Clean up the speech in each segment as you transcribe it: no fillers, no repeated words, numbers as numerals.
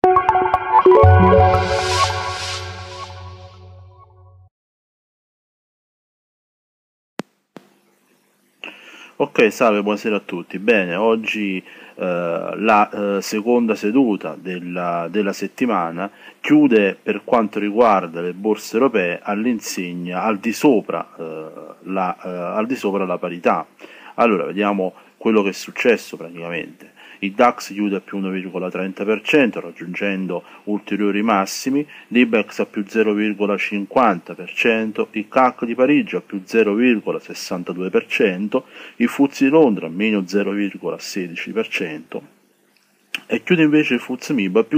Ok, salve, buonasera a tutti. Bene, oggi la seconda seduta della settimana chiude per quanto riguarda le borse europee all'insegna, al di sopra la parità. Allora, vediamo quello che è successo praticamente. Il DAX chiude a più 1,30%, raggiungendo ulteriori massimi, l'IBEX a più 0,50%, il CAC di Parigi a più 0,62%, il FTSE di Londra a meno 0,16% e chiude invece il FTSE MIB a più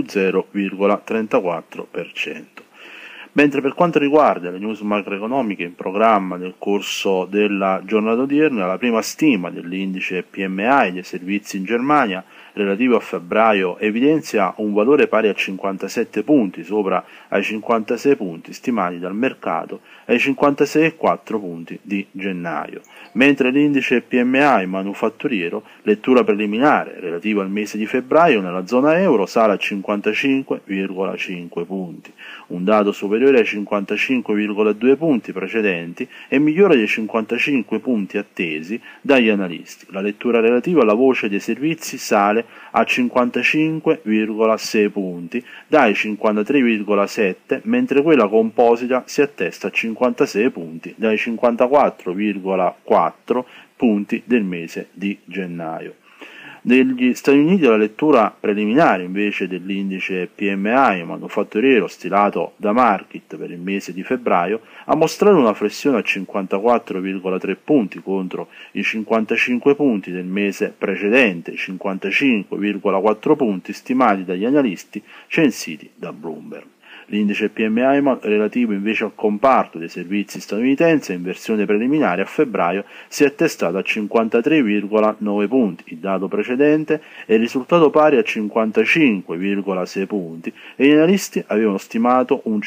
0,34%. Mentre per quanto riguarda le news macroeconomiche in programma nel corso della giornata odierna, la prima stima dell'indice PMI dei servizi in Germania relativo a febbraio evidenzia un valore pari a 57 punti sopra ai 56 punti stimati dal mercato e ai 56,4 punti di gennaio, mentre l'indice PMI manufatturiero, lettura preliminare relativa al mese di febbraio nella zona euro, sale a 55,5 punti, un dato superiore ai 55,2 punti precedenti e migliore dei 55 punti attesi dagli analisti. La lettura relativa alla voce dei servizi sale a 55,6 punti dai 53,7, mentre quella composita si attesta a 56 punti dai 54,4 punti del mese di gennaio. Negli Stati Uniti la lettura preliminare invece dell'indice PMI manufatturiero stilato da Markit per il mese di febbraio ha mostrato una flessione a 54,3 punti contro i 55 punti del mese precedente, 55,4 punti stimati dagli analisti censiti da Bloomberg. L'indice PMI relativo invece al comparto dei servizi statunitense in versione preliminare a febbraio si è attestato a 53,9 punti, il dato precedente è il risultato pari a 55,6 punti e gli analisti avevano stimato un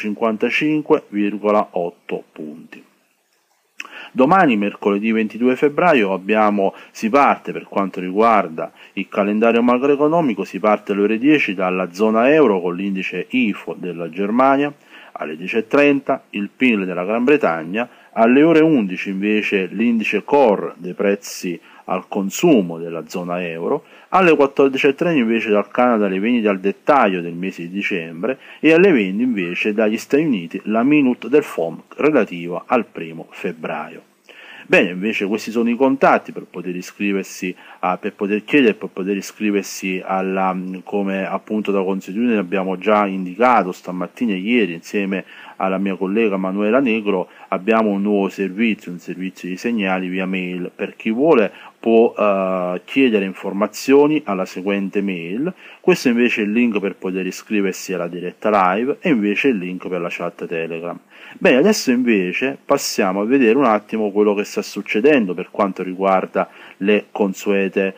55,8 punti. Domani, mercoledì 22 febbraio, si parte per quanto riguarda il calendario macroeconomico, si parte alle ore 10 dalla zona euro con l'indice IFO della Germania, alle 10.30 il PIL della Gran Bretagna, alle ore 11 invece l'indice core dei prezzi al consumo della zona euro, alle 14.30 invece dal Canada le vendite al dettaglio del mese di dicembre e alle 20 invece dagli Stati Uniti la minute del FOMC relativa al 1 febbraio. Bene, invece questi sono i contatti per poter iscriversi, per poter chiedere, per poter iscriversi come appunto da consuetudine abbiamo già indicato stamattina e ieri insieme alla mia collega Manuela Negro, abbiamo un nuovo servizio, un servizio di segnali via mail. Per chi vuole può chiedere informazioni alla seguente mail. Questo invece è il link per poter iscriversi alla diretta live e invece il link per la chat Telegram. Bene, adesso invece passiamo a vedere un attimo quello che sta succedendo per quanto riguarda le consuete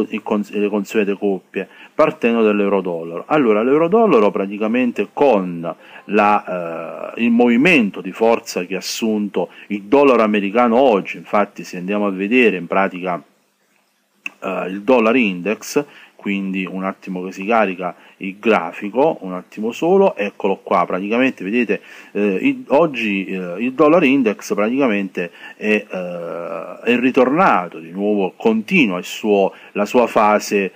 coppie, partendo dall'euro-dollaro. Allora, l'euro-dollaro praticamente con il movimento di forza che ha assunto il dollaro americano oggi, infatti se andiamo a vedere in pratica il dollar index, quindi un attimo che si carica il grafico, un attimo solo, eccolo qua, praticamente vedete oggi il dollar index praticamente è ritornato di nuovo, continua la sua fase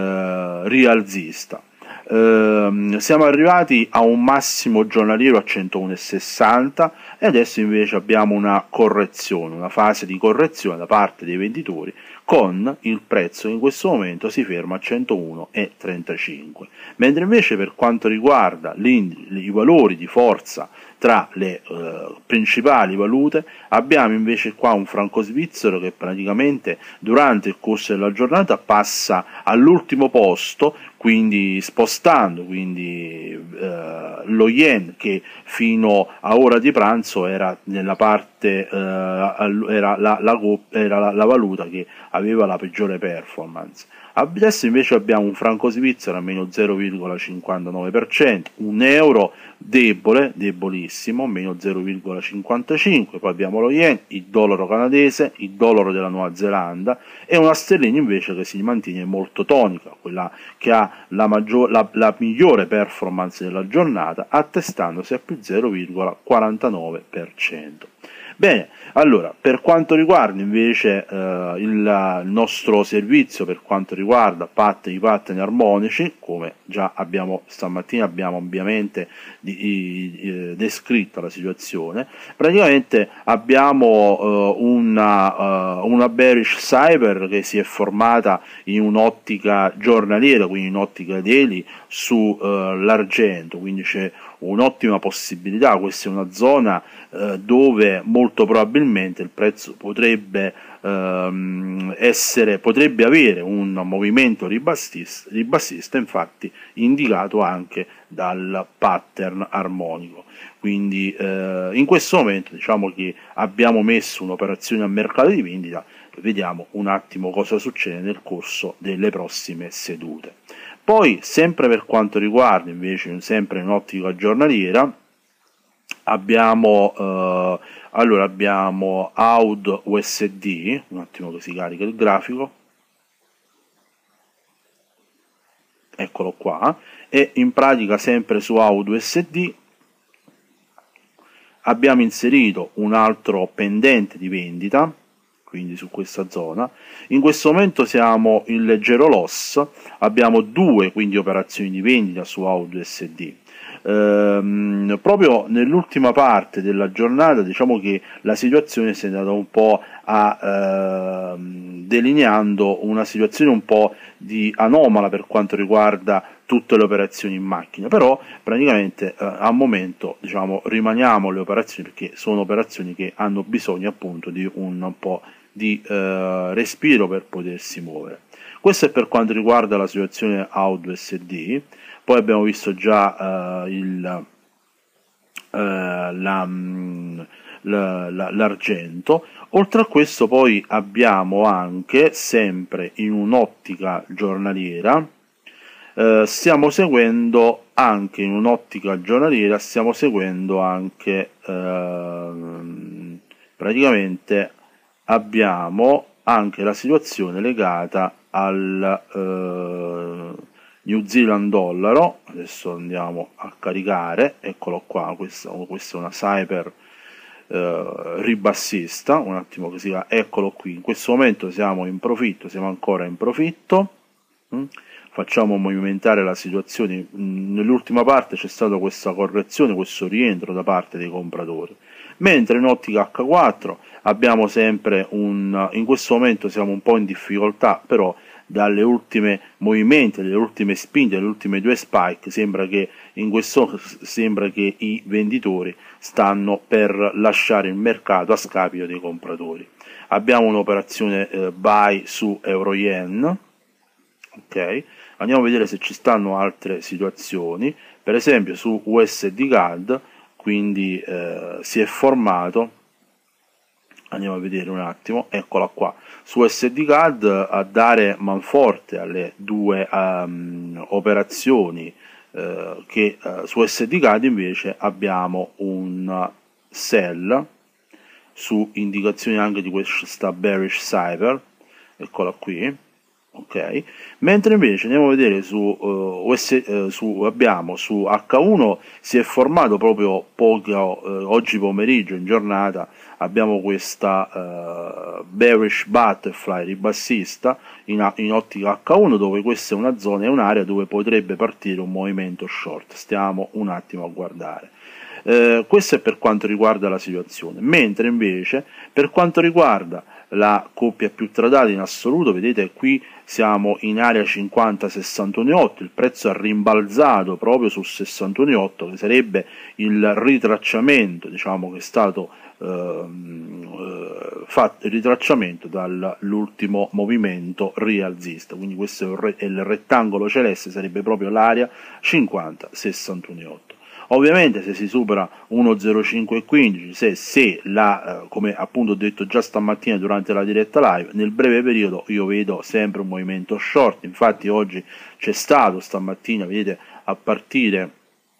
rialzista. Siamo arrivati a un massimo giornaliero a 101,60 e adesso invece abbiamo una correzione, una fase di correzione da parte dei venditori con il prezzo che in questo momento si ferma a 101,35, mentre invece per quanto riguarda i valori di forza tra le principali valute abbiamo invece qua un franco svizzero che praticamente durante il corso della giornata passa all'ultimo posto, quindi spostando lo yen che fino a ora di pranzo era nella parte era la valuta che aveva la peggiore performance. Adesso invece abbiamo un franco svizzero a meno 0,59%, un euro debole, debolissimo, meno 0,55%, poi abbiamo lo yen, il dollaro canadese, il dollaro della Nuova Zelanda e una sterlina invece che si mantiene molto tonica, quella che ha la migliore performance della giornata, attestandosi a più 0,49%. Bene, allora, per quanto riguarda invece il nostro servizio, per quanto riguarda i pattern armonici, come già stamattina abbiamo ovviamente descritto la situazione, praticamente abbiamo una bearish cyber che si è formata in un'ottica giornaliera, quindi in un'ottica daily sull'argento, quindi c'è un'ottima possibilità. Questa è una zona dove molto probabilmente il prezzo potrebbe avere un movimento ribassista, infatti indicato anche dal pattern armonico. Quindi in questo momento diciamo che abbiamo messo un'operazione a mercato di vendita, vediamo un attimo cosa succede nel corso delle prossime sedute. Poi, sempre per quanto riguarda invece, sempre in ottica giornaliera, abbiamo AUD USD, un attimo che si carica il grafico, eccolo qua, e in pratica sempre su AUD USD abbiamo inserito un altro pendente di vendita, quindi su questa zona. In questo momento siamo in leggero loss, abbiamo due quindi operazioni di vendita su AUD USD. Proprio nell'ultima parte della giornata diciamo che la situazione si è andata un po' delineando una situazione un po' di anomala per quanto riguarda tutte le operazioni in macchina, però praticamente al momento diciamo rimaniamo le operazioni perché sono operazioni che hanno bisogno appunto di un po' di respiro per potersi muovere. Questo è per quanto riguarda la situazione AUD USD. Poi abbiamo visto già l'argento. Oltre a questo poi abbiamo anche, sempre in un'ottica giornaliera, stiamo seguendo anche praticamente abbiamo anche la situazione legata al New Zealand dollaro. Adesso andiamo a caricare, eccolo qua, questa è una cyber ribassista, un attimo che eccolo qui. In questo momento siamo ancora in profitto. Facciamo movimentare la situazione. Nell'ultima parte c'è stata questa correzione, questo rientro da parte dei compratori, mentre in ottica H4 abbiamo sempre in questo momento siamo un po' in difficoltà, però dalle ultime movimenti, dalle ultime spinte, dalle ultime due spike sembra che i venditori stanno per lasciare il mercato a scapito dei compratori. Abbiamo un'operazione buy su euro yen. Ok, andiamo a vedere se ci stanno altre situazioni. Per esempio su USD CAD, quindi si è formato, andiamo a vedere un attimo, eccola qua, su USD CAD a dare manforte alle due operazioni che su USD CAD invece abbiamo un sell su indicazioni anche di questa bearish cyber, eccola qui. Ok, mentre invece andiamo a vedere su H1 si è formato proprio oggi pomeriggio in giornata, abbiamo questa bearish butterfly ribassista in ottica H1, dove questa è una zona, è un'area dove potrebbe partire un movimento short. Stiamo un attimo a guardare. Questo è per quanto riguarda la situazione, mentre invece per quanto riguarda la coppia più tradata in assoluto, vedete qui siamo in area 50-61,8, il prezzo ha rimbalzato proprio sul 61,8 che sarebbe il ritracciamento, diciamo, che è stato fatto il ritracciamento dall'ultimo movimento rialzista, quindi questo è il rettangolo celeste, sarebbe proprio l'area 50-61,8. Ovviamente se si supera 1,0515, se come appunto ho detto già stamattina durante la diretta live, nel breve periodo io vedo sempre un movimento short. Infatti oggi c'è stato stamattina, vedete, a partire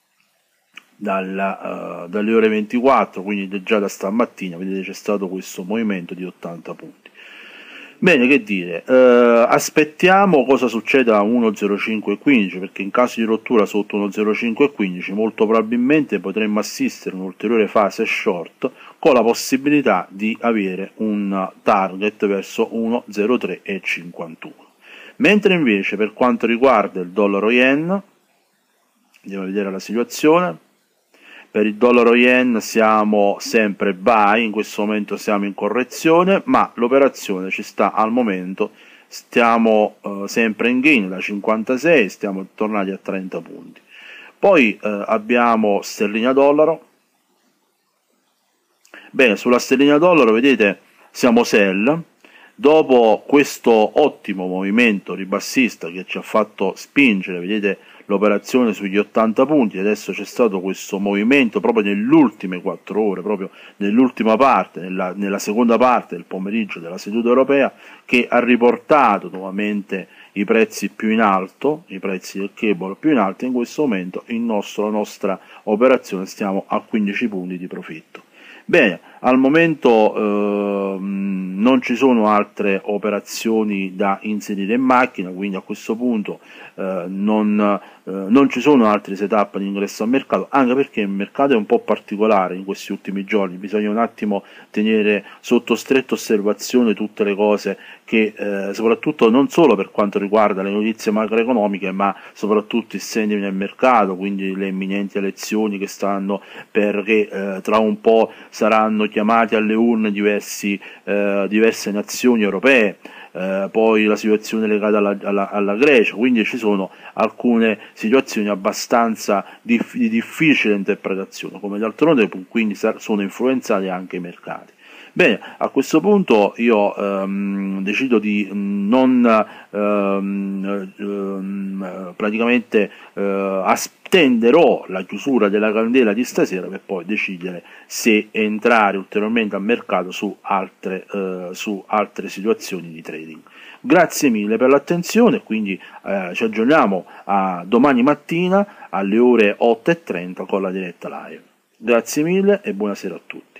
dalle ore 24, quindi già da stamattina, vedete, c'è stato questo movimento di 80 punti. Bene, che dire, aspettiamo cosa succede a 1,0515, perché in caso di rottura sotto 1,0515 molto probabilmente potremmo assistere a un'ulteriore fase short con la possibilità di avere un target verso 1,0351. Mentre invece per quanto riguarda il dollaro yen, andiamo a vedere la situazione. Per il dollaro yen siamo sempre buy, in questo momento siamo in correzione, ma l'operazione ci sta al momento, stiamo sempre in gain da 56, stiamo tornati a 30 punti. Poi abbiamo sterlina dollaro. Bene, sulla sterlina dollaro vedete siamo sell. Dopo questo ottimo movimento ribassista che ci ha fatto spingere, vedete, l'operazione sugli 80 punti, adesso c'è stato questo movimento proprio nelle ultime 4 ore, proprio nell'ultima parte, nella seconda parte del pomeriggio della seduta europea, che ha riportato nuovamente i prezzi più in alto, i prezzi del cable più in alto. In questo momento la nostra operazione stiamo a 15 punti di profitto. Bene, al momento non ci sono altre operazioni da inserire in macchina, quindi a questo punto non ci sono altri setup di ingresso al mercato, anche perché il mercato è un po' particolare in questi ultimi giorni, bisogna un attimo tenere sotto stretta osservazione tutte le cose che soprattutto non solo per quanto riguarda le notizie macroeconomiche, ma soprattutto i segni nel mercato, quindi le imminenti elezioni che stanno, perché tra un po' saranno chiamati alle urne diverse nazioni europee, poi la situazione legata alla Grecia, quindi ci sono alcune situazioni abbastanza di difficile interpretazione, come d'altronde quindi sono influenzati anche i mercati. Bene, a questo punto io decido di non praticamente attenderò la chiusura della candela di stasera per poi decidere se entrare ulteriormente al mercato su altre situazioni di trading. Grazie mille per l'attenzione, quindi ci aggiorniamo a domani mattina alle ore 8:30 con la diretta live. Grazie mille e buonasera a tutti.